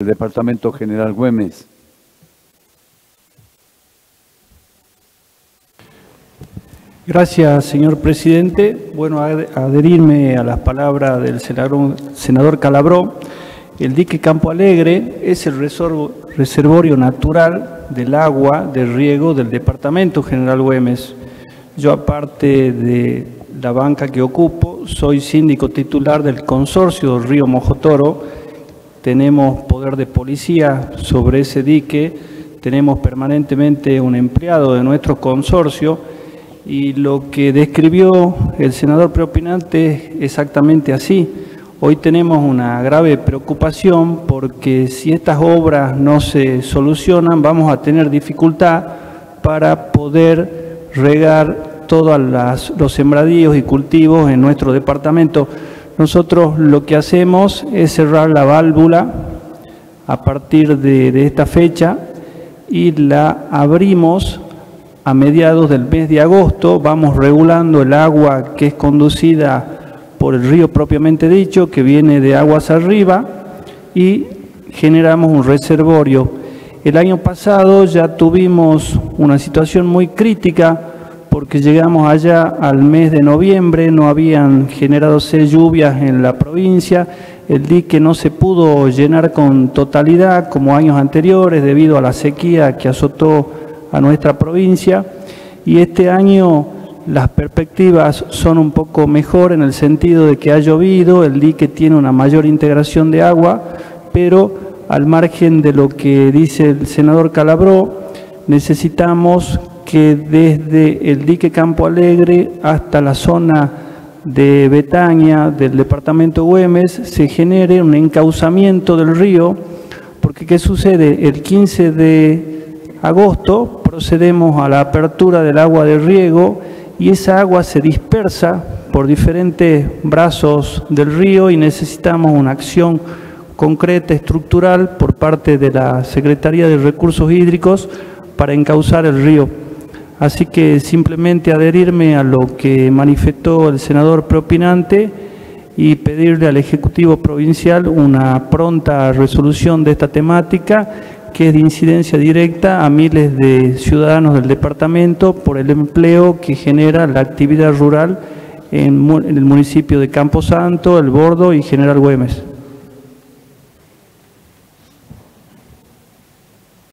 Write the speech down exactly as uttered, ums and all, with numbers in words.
Departamento General Güemes. Gracias, señor presidente. Bueno, adherirme a las palabras del senador, senador Calabró. El dique Campo Alegre es el reservorio natural del agua de riego del Departamento General Güemes. Yo, aparte de la banca que ocupo, soy síndico titular del consorcio Río Mojotoro. Tenemos poder de policía sobre ese dique, tenemos permanentemente un empleado de nuestro consorcio y lo que describió el senador preopinante es exactamente así. Hoy tenemos una grave preocupación porque si estas obras no se solucionan vamos a tener dificultad para poder regar todos los sembradíos y cultivos en nuestro departamento. Nosotros lo que hacemos es cerrar la válvula a partir de, de esta fecha y la abrimos a mediados del mes de agosto. Vamos regulando el agua que es conducida por el río propiamente dicho, que viene de aguas arriba, y generamos un reservorio. El año pasado ya tuvimos una situación muy crítica porque llegamos allá al mes de noviembre, no habían generadose lluvias en la provincia, el dique no se pudo llenar con totalidad como años anteriores debido a la sequía que azotó a nuestra provincia, y este año las perspectivas son un poco mejor en el sentido de que ha llovido, el dique tiene una mayor integración de agua, pero al margen de lo que dice el senador Calabró, necesitamos que desde el dique Campo Alegre hasta la zona de Betania del departamento Güemes se genere un encauzamiento del río, porque ¿qué sucede? El quince de agosto procedemos a la apertura del agua de riego y esa agua se dispersa por diferentes brazos del río y necesitamos una acción concreta, estructural, por parte de la Secretaría de Recursos Hídricos para encauzar el río. Así que simplemente adherirme a lo que manifestó el senador preopinante y pedirle al Ejecutivo Provincial una pronta resolución de esta temática, que es de incidencia directa a miles de ciudadanos del departamento por el empleo que genera la actividad rural en el municipio de Camposanto, El Bordo y General Güemes.